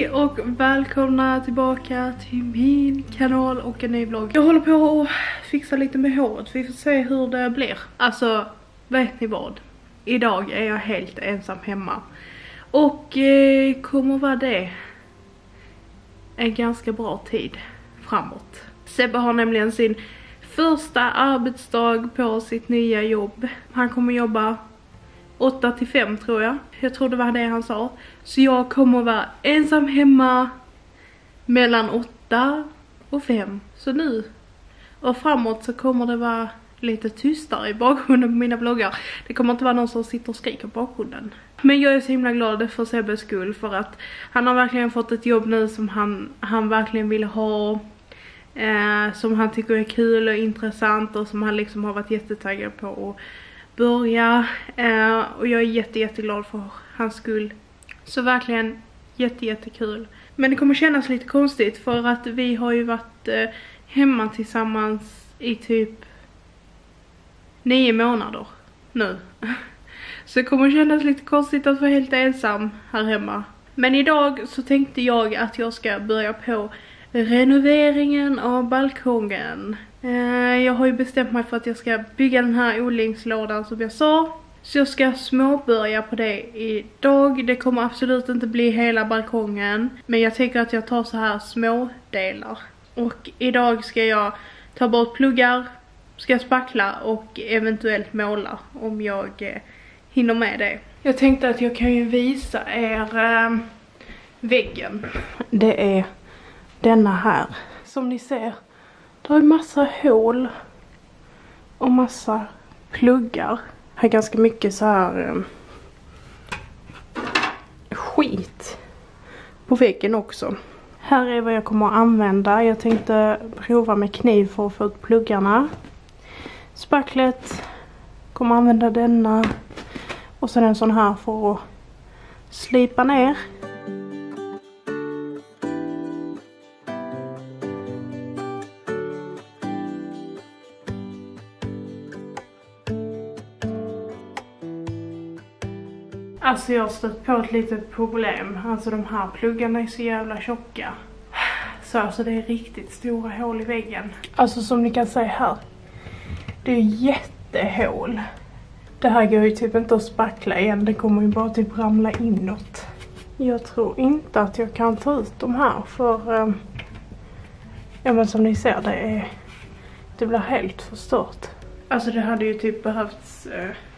Hej och välkomna tillbaka till min kanal och en ny vlogg. Jag håller på att fixa lite med håret. Vi får se hur det blir. Alltså, vet ni vad? Idag är jag helt ensam hemma. Och kommer vara det en ganska bra tid framåt. Sebbe har nämligen sin första arbetsdag på sitt nya jobb. Han kommer jobba 8 till 5 tror jag. Jag tror det var det han sa. Så jag kommer vara ensam hemma mellan 8 och 5. Så nu och framåt så kommer det vara lite tystare i bakgrunden på mina vloggar. Det kommer inte vara någon som sitter och skriker på bakgrunden. Men jag är så himla glad för Sebbes skull. För att han har verkligen fått ett jobb nu som han verkligen vill ha. Som han tycker är kul och intressant. Och som han liksom har varit jättetaggad på att börja. Och jag är jätteglad för hans skull. Så verkligen jättekul. Men det kommer kännas lite konstigt. För att vi har ju varit hemma tillsammans i typ 9 månader nu. Så det kommer kännas lite konstigt att vara helt ensam här hemma. Men idag så tänkte jag att jag ska börja på renoveringen av balkongen. Jag har ju bestämt mig för att jag ska bygga den här odlingslådan som jag sa. Så jag ska småbörja på det idag. Det kommer absolut inte bli hela balkongen. Men jag tänker att jag tar så här små delar. Och idag ska jag ta bort pluggar, ska spackla och eventuellt måla om jag hinner med det. Jag tänkte att jag kan ju visa er väggen. Det är denna här. Som ni ser, det är massa hål och massa pluggar. Här är ganska mycket så här skit på väggen också. Här är vad jag kommer att använda. Jag tänkte prova med kniv för att få ut pluggarna. Spacklet. Kommer att använda denna. Och sen en sån här för att slipa ner. Alltså jag har stött på ett litet problem. Alltså de här pluggarna är så jävla tjocka. Så alltså det är riktigt stora hål i väggen. Alltså som ni kan se här. Det är jättehål. Det här går ju typ inte att spackla igen. Det kommer ju bara typ ramla inåt. Jag tror inte att jag kan ta ut de här. För ja men som ni ser det blir helt förstört. Alltså det hade ju typ behövts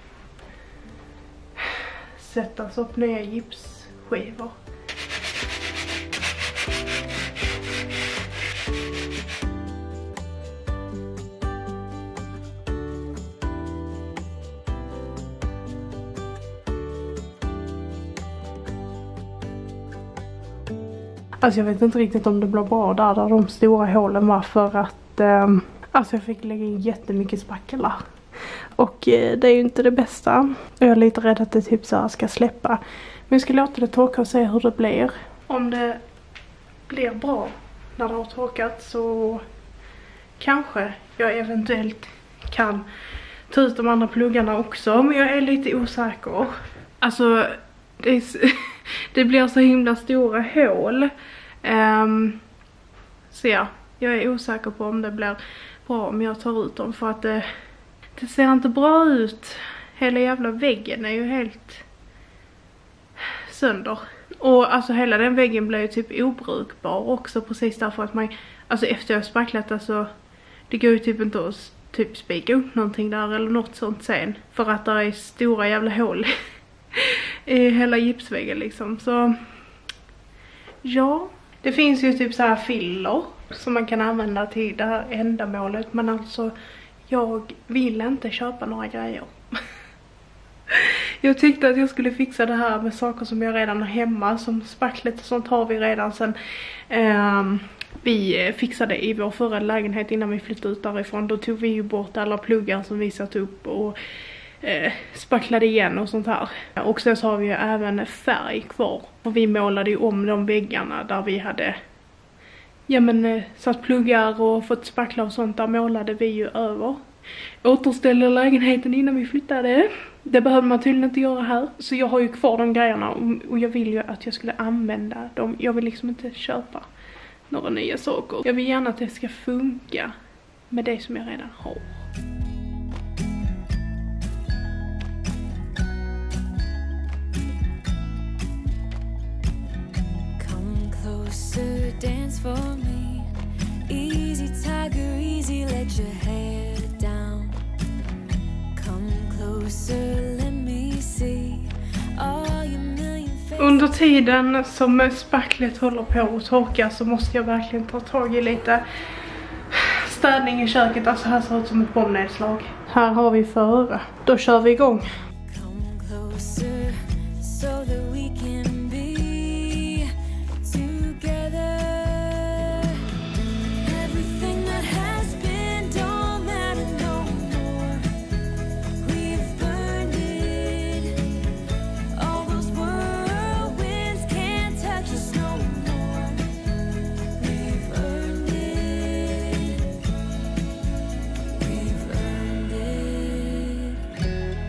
sättas upp nya gipsskivor. Alltså jag vet inte riktigt om det blir bra där de stora hålen var, för att alltså jag fick lägga in jättemycket spackelar. Och det är ju inte det bästa. Jag är lite rädd att det typ så här ska släppa. Men jag ska låta det torka och se hur det blir. Om det blir bra när det har torkat så kanske jag eventuellt kan ta ut de andra pluggarna också. Men jag är lite osäker. Alltså det blir så himla stora hål. Så ja, jag är osäker på om det blir bra om jag tar ut dem. För att det ser inte bra ut. Hela jävla väggen är ju helt sönder. Och alltså hela den väggen blir ju typ obrukbar också. Precis därför att man, alltså efter jag har spacklat, alltså det går ju typ inte att typ spika upp någonting där eller något sånt sen. För att det är stora jävla hål i hela gipsväggen liksom. Så ja, det finns ju typ så här filler som man kan använda till det här ändamålet. Men alltså jag vill inte köpa några grejer. Jag tyckte att jag skulle fixa det här med saker som jag redan har hemma. Som spacklet och sånt har vi redan sen vi fixade i vår förra lägenhet innan vi flyttade ut därifrån. Då tog vi ju bort alla pluggar som vi satt upp och spacklade igen och sånt här. Och sen så har vi ju även färg kvar. Och vi målade ju om de väggarna där vi hade satt pluggar och fått spackla och sånt. Där målade vi ju över. återställa lägenheten innan vi flyttade. Det behöver man tydligen inte göra här. Så jag har ju kvar de grejerna och jag vill ju att jag skulle använda dem. Jag vill liksom inte köpa några nya saker. Jag vill gärna att det ska funka med det som jag redan har. Come closer, dance for me. Easy tiger, easy, let your hair down. Come closer, let me see all your million faces. Under tiden som spacklet håller på att torka så måste jag verkligen ta tag i lite städning i köket. Alltså här ser det ut som ett bombnedslag. Här har vi före. Då kör vi igång. Come closer so that we can be together. Everything that has been don't matter no more. We've burned it. All those whirlwinds can't touch us no more. We've earned it. We've earned it.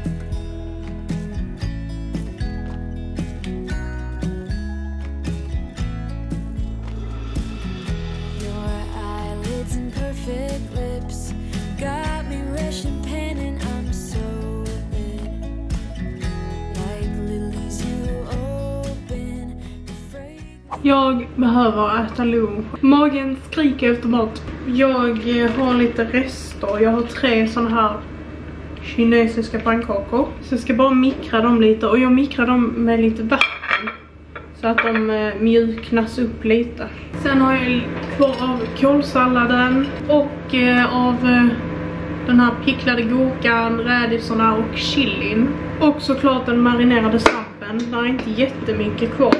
Your eyelids and perfect lips got me rushing, panting. I'm so lit, like lilies you open. The fragrance. Jag behöver äta lunch. Magen skriker efter mat. Jag har lite rester. Jag har 3 såna här kinesiska pannkakor. Så jag ska bara mikra dem lite. Och jag mikrar dem med lite vatten. Så att de mjuknas upp lite. Sen har jag kvar av kålsalladen. Och av den här picklade gurkan, rädisarna och chilin. Och såklart den marinerade svampen. Där är inte jättemycket kvar.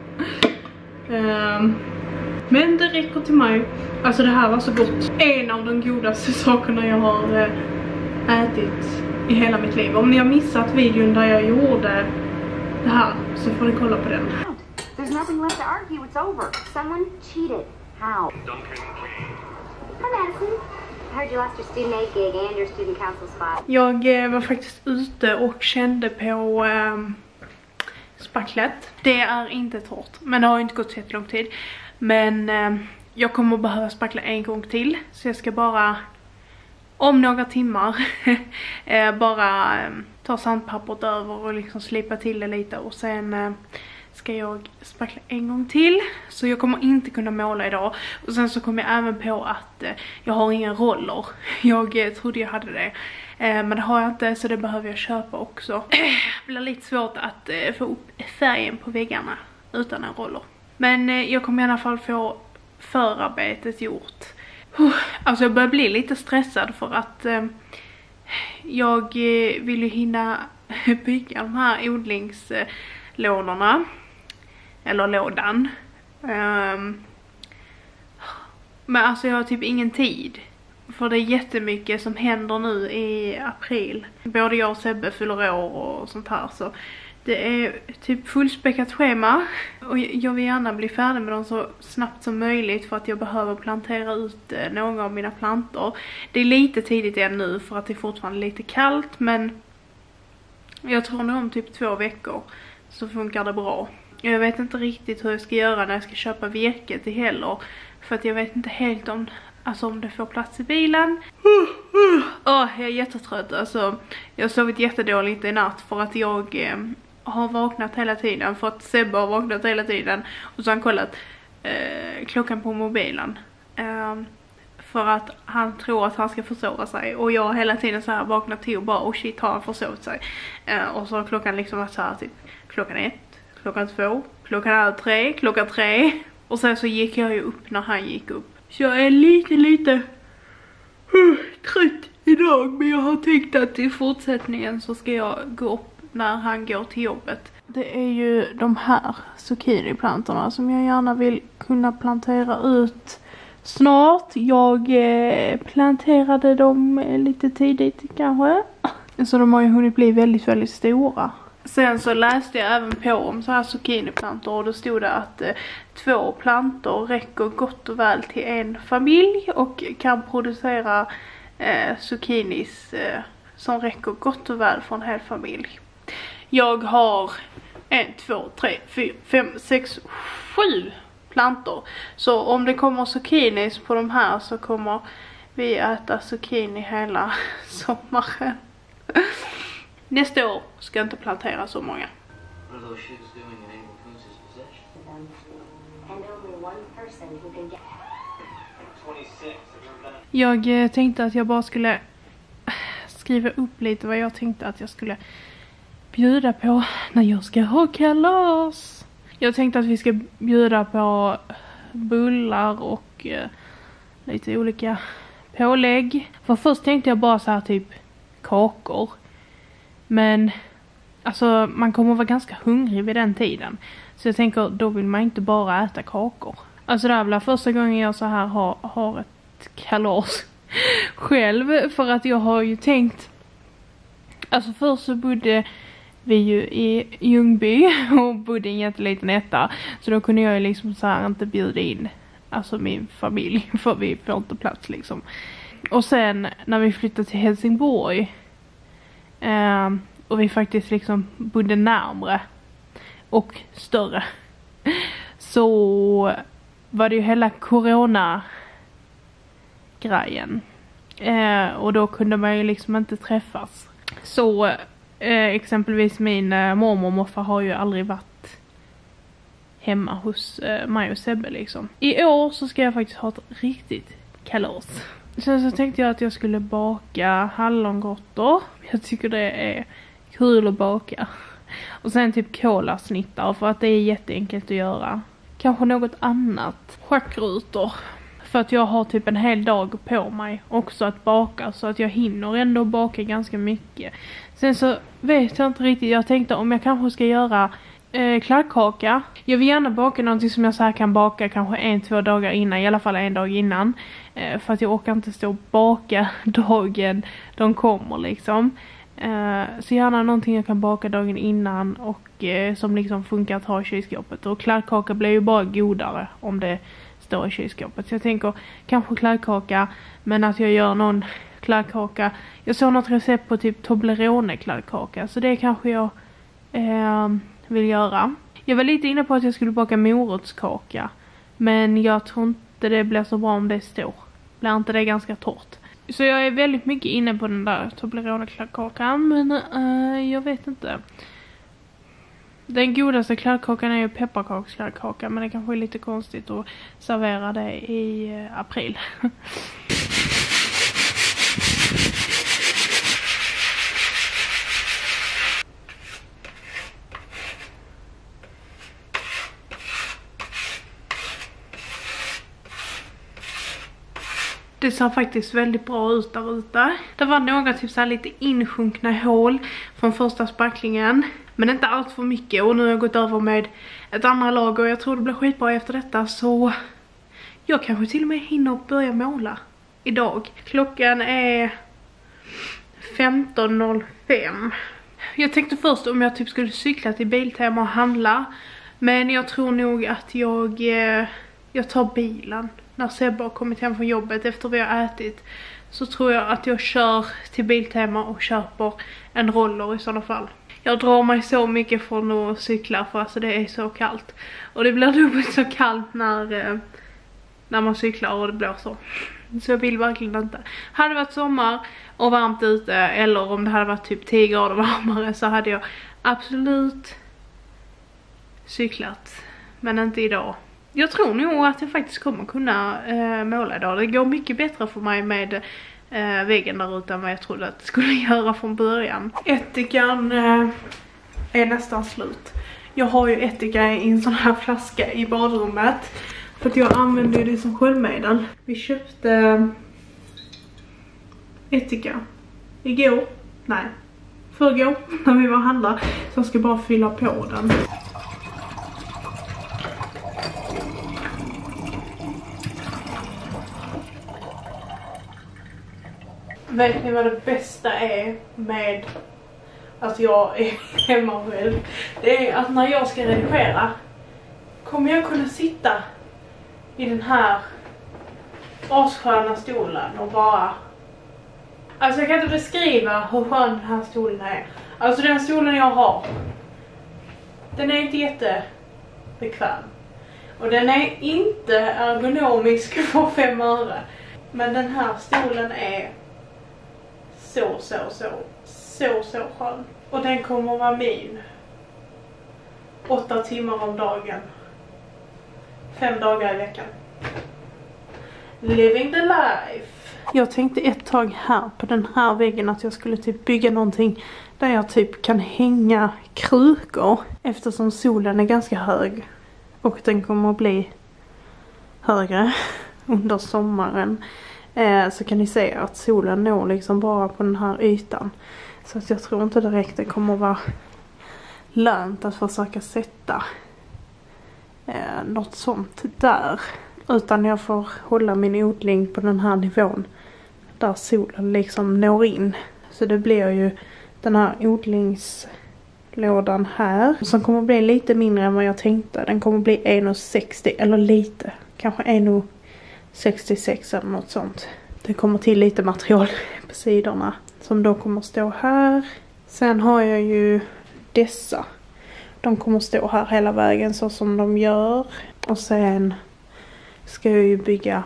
Men det räcker till mig. Alltså det här var så gott. En av de godaste sakerna jag har ätit i hela mitt liv. Om ni har missat videon där jag gjorde det här så får ni kolla på den. There's nothing left to argue. It's over. Someone cheated. How? Hi, Madison. I heard you lost your student aid gig and your student council spot. Jag var faktiskt ute och kände på spacklet. Det är inte torrt, men det har inte gått så lång tid. Men jag kommer att behöva spackla en gång till. Så jag ska bara om några timmar bara ta sandpappret över och liksom slipa till det lite. Och sen ska jag spackla en gång till. Så jag kommer inte kunna måla idag. Och sen så kommer jag även på att jag har inga roller. Jag trodde jag hade det. Men det har jag inte, så det behöver jag köpa också. Det blir lite svårt att få upp färgen på väggarna utan en roller. Men jag kommer i alla fall få förarbetet gjort. Alltså jag börjar bli lite stressad för att jag vill ju hinna bygga de här odlingslådorna. Eller lådan. Men alltså jag har typ ingen tid. För det är jättemycket som händer nu i april. Både jag och Sebbe fyller år och sånt här. Så det är typ fullspäckat schema. Och jag vill gärna bli färdig med dem så snabbt som möjligt. För att jag behöver plantera ut några av mina plantor. Det är lite tidigt än nu för att det är fortfarande lite kallt. Men jag tror nog om typ 2 veckor så funkar det bra. Jag vet inte riktigt hur jag ska göra när jag ska köpa virket i heller. För att jag vet inte helt om det får plats i bilen. Jag är jättetrött. Alltså, jag har sovit jättedåligt i natt för att jag har vaknat hela tiden. För att Sebbe har vaknat hela tiden. Och så har han kollat klockan på mobilen. För att han tror att han ska försova sig. Och jag har hela tiden så här vaknat till och bara oh shit, har han försovit sig. Och så har klockan liksom varit så här typ klockan 1, klockan 2, klockan 3, klockan 3. Och sen så gick jag ju upp när han gick upp. Så jag är lite trött idag. Men jag har tänkt att i fortsättningen så ska jag gå upp när han går till jobbet. Det är ju de här zucchiniplantorna som jag gärna vill kunna plantera ut snart. Jag planterade dem lite tidigt kanske. Så de har ju hunnit bli väldigt, väldigt stora. Sen så läste jag även på om så här zucchiniplantor och då stod det att 2 plantor räcker gott och väl till en familj och kan producera zucchinis som räcker gott och väl för en hel familj. Jag har 1, 2, 3, 4, 5, 6, 7 plantor. Så om det kommer zucchinis på de här så kommer vi äta zucchini hela sommaren. Nästa år ska jag inte plantera så många. Jag tänkte att jag bara skulle skriva upp lite vad jag tänkte att jag skulle bjuda på när jag ska ha kalas. Jag tänkte att vi ska bjuda på bullar och lite olika pålägg. För först tänkte jag bara så här typ kakor. Men alltså man kommer vara ganska hungrig vid den tiden. Så jag tänker då vill man inte bara äta kakor. Alltså det här blir första gången jag så här har ett kalas själv. För att jag har ju tänkt. Alltså först så bodde vi ju i Ljungby och bodde i en jätteliten etta. Så då kunde jag ju liksom så här inte bjuda in alltså min familj. För vi får inte plats liksom. Och sen när vi flyttade till Helsingborg. Och vi faktiskt liksom bodde närmare och större. Så var det ju hela corona-grejen. Och då kunde man ju liksom inte träffas. Så exempelvis min mormor och morfar har ju aldrig varit hemma hos mig och Sebbe liksom. I år så ska jag faktiskt ha ett riktigt kalas. Sen så tänkte jag att jag skulle baka hallongrottor. Jag tycker det är kul att baka. Och sen typ kolasnittar för att det är jätteenkelt att göra. Kanske något annat. Schackrutor. För att jag har typ en hel dag på mig också att baka. Så att jag hinner ändå baka ganska mycket. Sen så vet jag inte riktigt. Jag tänkte om jag kanske ska göra kladdkaka. Jag vill gärna baka någonting som jag så här kan baka kanske 1-2 dagar innan. I alla fall en dag innan. För att jag orkar inte stå och baka dagen de kommer liksom. Så gärna någonting jag kan baka dagen innan. Och som liksom funkar att ha i kylskåpet. Och kladdkaka blir ju bara godare om det står i kylskåpet. Så jag tänker kanske kladdkaka. Men att jag gör någon kladdkaka. Jag såg något recept på typ Toblerone kladdkaka. Så det kanske jag vill göra. Jag var lite inne på att jag skulle baka morotskaka. Men jag tror inte det blir så bra om det står. Blir inte det ganska torrt. Så jag är väldigt mycket inne på den där Toblerone kladdkakan. Men jag vet inte. Den godaste kladdkakan är ju pepparkakskladdkaka. Men det kanske är lite konstigt att servera det i april. Det ser faktiskt väldigt bra ut där ute. Det var några typ så här lite insjunkna hål från första spacklingen. Men inte allt för mycket. Och nu har jag gått över med ett andra lag. Och jag tror det blir skitbra efter detta. Så jag kanske till och med hinner börja måla idag. Klockan är 15:05. Jag tänkte först om jag typ skulle cykla till Biltema och handla. Men jag tror nog att jag tar bilen. När Sebbe har kommit hem från jobbet efter vi har ätit. Så tror jag att jag kör till Biltema och köper en roller i sådana fall. Jag drar mig så mycket från att cykla för alltså det är så kallt. Och det blir dubbelt så kallt när man cyklar och det blåser. Så jag vill verkligen inte. Hade det varit sommar och varmt ute eller om det hade varit typ 10 grader varmare så hade jag absolut cyklat. Men inte idag. Jag tror nog att jag faktiskt kommer kunna måla idag. Det går mycket bättre för mig med väggen där ute än vad jag trodde att det skulle göra från början. Ättikan är nästan slut. Jag har ju ättika i en sån här flaska i badrummet. För att jag använder det som sköljmedel. Vi köpte ättika igår. Nej, förrgår när vi var och handlade. Så jag ska bara fylla på den. Vet ni vad det bästa är med att jag är hemma själv? Det är att när jag ska redigera kommer jag kunna sitta i den här assköna stolen och bara Alltså jag kan inte beskriva hur skön den här stolen är. Alltså den stolen jag har, den är inte jättebekväm. Och den är inte ergonomisk för 5 öre. Men den här stolen är så skön. Och den kommer vara min 8 timmar om dagen. 5 dagar i veckan. Living the life. Jag tänkte ett tag här på den här väggen att jag skulle typ bygga någonting där jag typ kan hänga krukor. Eftersom solen är ganska hög. Och den kommer att bli högre under sommaren. Så kan ni se att solen når liksom bara på den här ytan. Så att jag tror inte direkt det kommer att vara lönt att försöka sätta något sånt där. Utan jag får hålla min odling på den här nivån där solen liksom når in. Så det blir ju den här odlingslådan här som kommer bli lite mindre än vad jag tänkte. Den kommer bli 1,60 eller lite. Kanske 1,66 eller något sånt. Det kommer till lite material på sidorna som då kommer stå här. Sen har jag ju dessa. De kommer stå här hela vägen så som de gör. Och sen ska jag ju bygga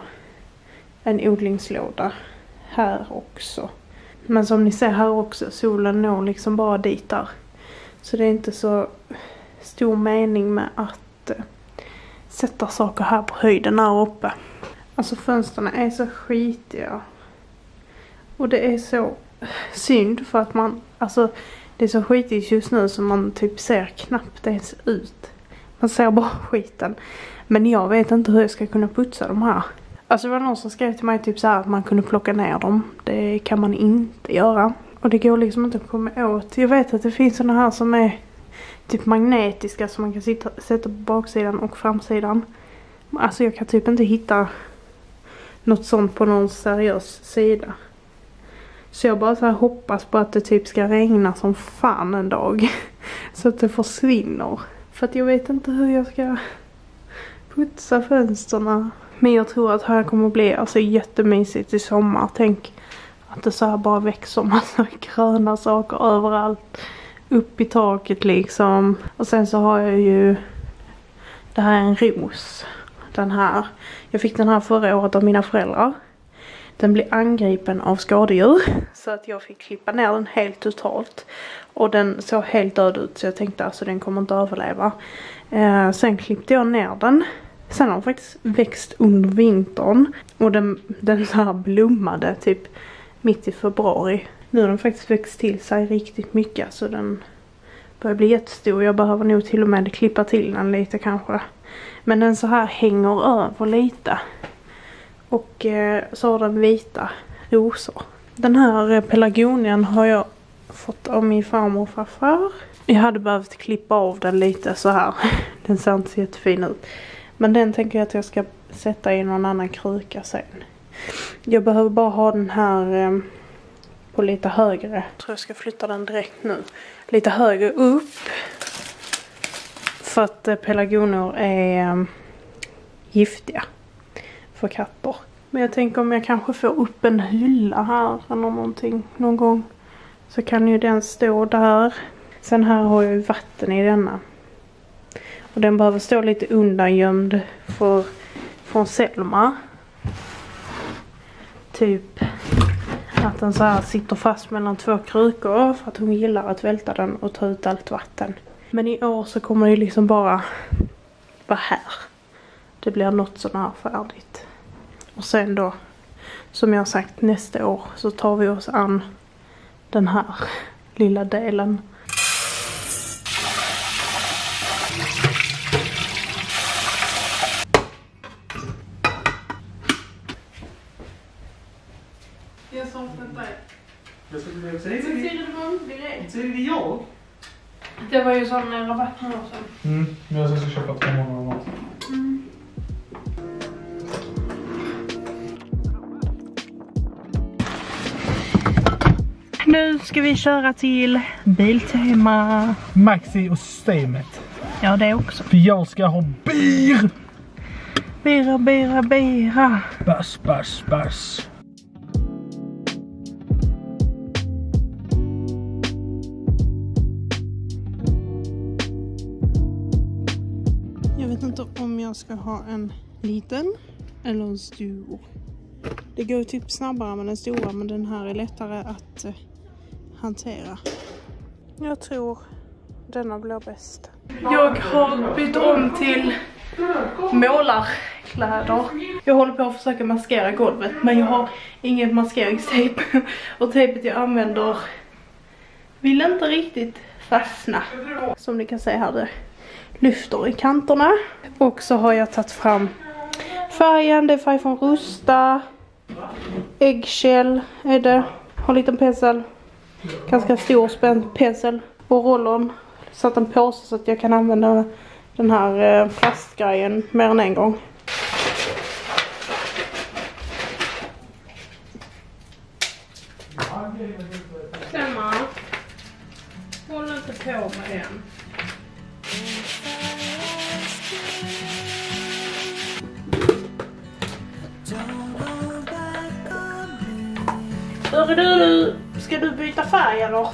en odlingslåda här också. Men som ni ser här också, solen når liksom bara dit där. Så det är inte så stor mening med att sätta saker här på höjden här uppe. Alltså fönsterna är så skitiga. Och det är så synd för att man, alltså det är så skitigt just nu så man typ ser knappt ens ut. Man ser bara skiten. Men jag vet inte hur jag ska kunna putsa de här. Alltså det var någon som skrev till mig typ så här att man kunde plocka ner dem. Det kan man inte göra. Och det går liksom inte att komma åt. Jag vet att det finns såna här som är typ magnetiska som man kan sätta på baksidan och framsidan. Alltså jag kan typ inte hitta något sånt på någon seriös sida. Så jag bara så här hoppas på att det typ ska regna som fan en dag. Så att det försvinner. För att jag vet inte hur jag ska putsa fönsterna. Men jag tror att här kommer att bli alltså jättemysigt i sommar. Tänk att det så här bara växer massa gröna saker överallt. Upp i taket liksom. Och sen så har jag ju, det här är en ros. Den här. Jag fick den här förra året av mina föräldrar. Den blev angripen av skadedjur. Så att jag fick klippa ner den helt totalt. Och den såg helt död ut. Så jag tänkte alltså den kommer inte överleva. Sen klippte jag ner den. Sen har den faktiskt växt under vintern. Och den så här blommade typ mitt i februari. Nu har den faktiskt växt till sig riktigt mycket. Så den börjar bli jättestor. Jag behöver nog till och med klippa till den lite kanske. Men den så här hänger över lite. Och så har den vita rosor. Den här pelargonian har jag fått av min farmor och farfar. Jag hade behövt klippa av den lite så här. Den ser inte så jättefin ut. Men den tänker jag att jag ska sätta i någon annan kruka sen. Jag behöver bara ha den här på lite högre. Jag tror jag ska flytta den direkt nu. Lite högre upp. För att pelargonior är giftiga för katter. Men jag tänker om jag kanske får upp en hylla här eller någonting någon gång. Så kan ju den stå där. Sen här har jag ju vatten i denna. Och den behöver stå lite undangömd från Selma. Typ att den så här sitter fast mellan 2 krukor för att hon gillar att välta den och ta ut allt vatten. Men i år så kommer det liksom bara vara här. Det blir något sån här färdigt. Och sen då, som jag har sagt, nästa år så tar vi oss an den här lilla delen. Jag sa inte dig. Jag ska säga det jag. Det var ju sån rabatt nu också. Jag ska köpa 2 månader mat. Nu ska vi köra till Biltema. Maxi och Systemet. Ja, det också. För jag ska ha bir. Bira. Bass. vet inte om jag ska ha en liten eller en stor. Det går typ snabbare med den stora, men den här är lättare att hantera. Jag tror denna blir bäst. Jag har bytt om till målarkläder. Jag håller på att försöka maskera golvet, men jag har inget maskeringstejp. Och tejpet jag använder vill inte riktigt fastna. Som ni kan se här, det lyfter i kanterna. Och så har jag tagit fram färgen. Det är färg från Rusta. Eggshell är det. Har en liten pensel. Ganska stor pensel. Och rollon. Satt en påse så att jag kan använda den här plastgrejen mer än en gång. Stämma. Håll inte på med den. Hörru du, ska du byta färg eller?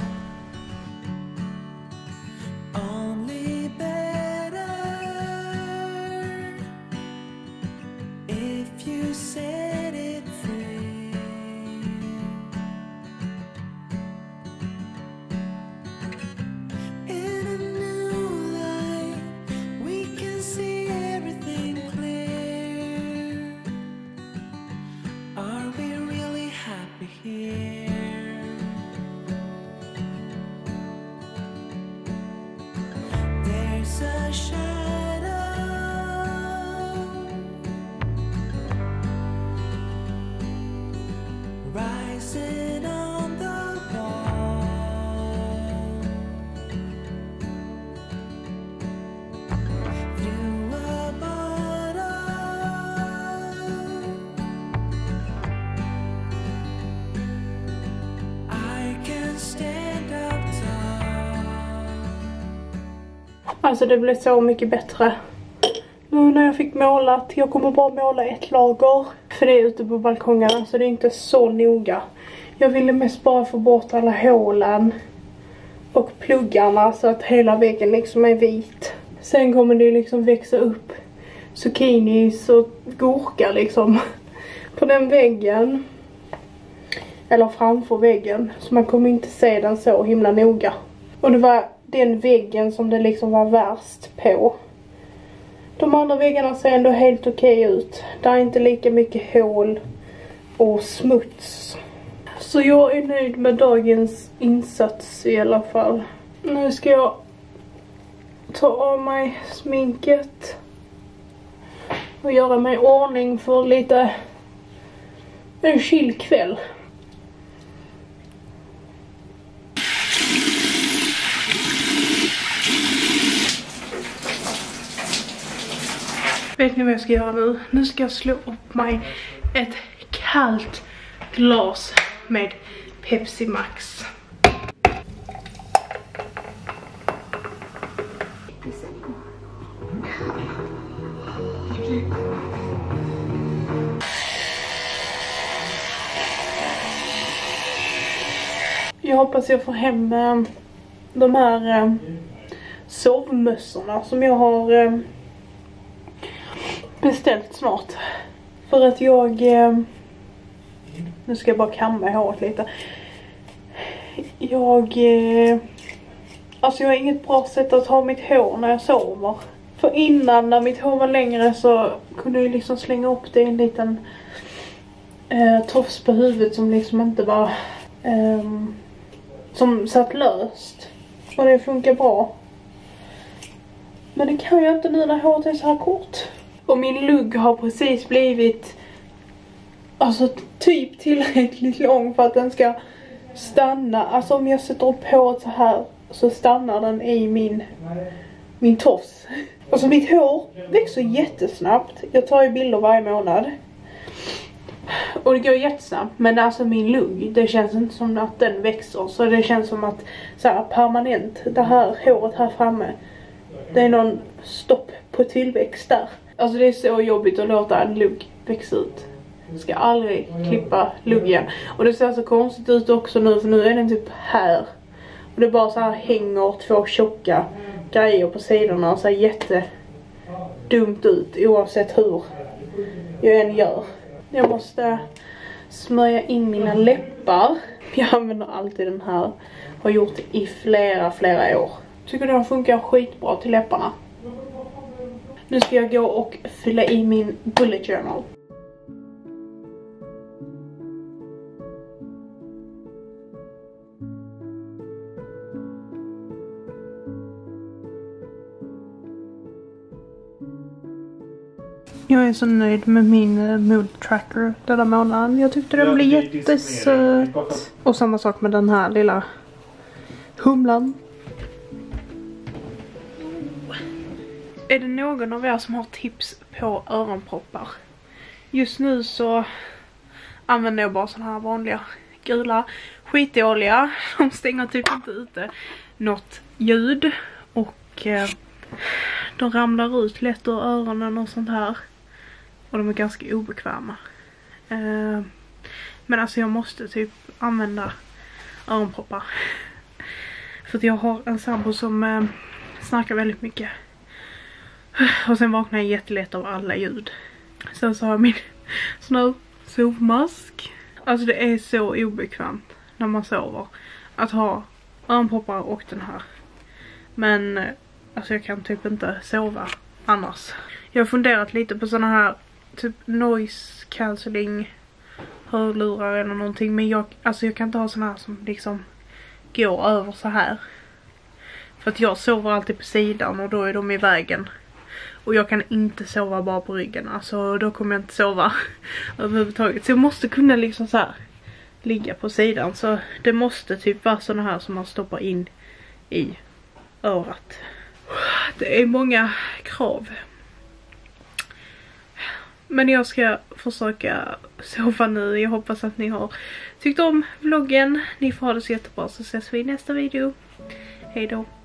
Alltså det blev så mycket bättre nu när jag fick målat. Jag kommer bara måla ett lager, för det är ute på balkongerna, så det är inte så noga. Jag ville mest bara få bort alla hålen och pluggarna så att hela väggen liksom är vit. Sen kommer det liksom växa upp zucchinis och gurka liksom på den väggen. Eller framför väggen, så man kommer inte se den så himla noga. Och det var den väggen som det liksom var värst på. De andra väggarna ser ändå helt okej ut. Det är inte lika mycket hål och smuts. Så jag är nöjd med dagens insats i alla fall. Nu ska jag ta av mig sminket och göra mig i ordning för lite en chill kväll. Vet ni vad jag ska göra nu? Nu ska jag slå upp mig ett kallt glas med Pepsi Max. Jag hoppas jag får hem de här sovmössorna som jag har beställt snart. För att jag nu ska jag bara kamma i håret lite. Alltså jag har inget bra sätt att ha mitt hår när jag sover. För innan när mitt hår var längre så kunde jag liksom slänga upp det i en liten tofs på huvudet som liksom inte var som satt löst. Och det funkar bra. Men det kan jag inte nu när håret är så här kort. Och min lugg har precis blivit alltså typ tillräckligt lång för att den ska stanna. Alltså om jag sätter på så här så stannar den i min tofs. Alltså mitt hår växer jättesnabbt. Jag tar ju bilder varje månad. Och det går jättesnabbt. Men alltså min lugg, det känns inte som att den växer. Så det känns som att så här permanent, det här håret här framme, det är någon stopp på tillväxt där. Alltså det är så jobbigt att låta en lugg växa ut. Jag ska aldrig klippa luggen. Och det ser så konstigt ut också nu, för nu är den typ här. Och det bara så här hänger två tjocka grejer på sidorna och så här dumt ut oavsett hur jag än gör. Jag måste smörja in mina läppar. Jag använder alltid den här. Har gjort det i flera år. Tycker den funkar skitbra till läpparna. Nu ska jag gå och fylla i min bullet journal. Jag är så nöjd med min mood tracker denna månaden. Jag tyckte den blev jättesöt. Och samma sak med den här lilla humlan. Är det någon av er som har tips på öronproppar? Just nu så använder jag bara såna här vanliga gula skitdåliga. De stänger typ inte ute något ljud. Och de ramlar ut lätt ur öronen och sånt här. Och de är ganska obekväma. Men alltså jag måste typ använda öronproppar. För att jag har en sambo som snackar väldigt mycket. Och sen vaknar jag jättelätt av alla ljud. Sen så har jag min sån här sovmask. Alltså det är så obekvämt när man sover. Att ha öronproppar och den här. Men alltså jag kan typ inte sova annars. Jag har funderat lite på såna här typ noise cancelling hörlurar eller någonting. Men jag kan inte ha såna här som liksom går över så här. För att jag sover alltid på sidan och då är de i vägen. Och jag kan inte sova bara på ryggen. Alltså då kommer jag inte sova överhuvudtaget. Så jag måste kunna liksom så här ligga på sidan. Så det måste typ vara såna här som man stoppar in i örat. Det är många krav. Men jag ska försöka sova nu. Jag hoppas att ni har tyckt om vloggen. Ni får ha det så jättebra, så ses vi i nästa video. Hej då.